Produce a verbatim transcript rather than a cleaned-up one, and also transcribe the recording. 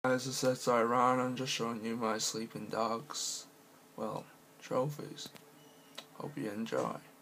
Guys, it's that's Iran. I'm just showing you my sleeping dogs, well, trophies. Hope you enjoy.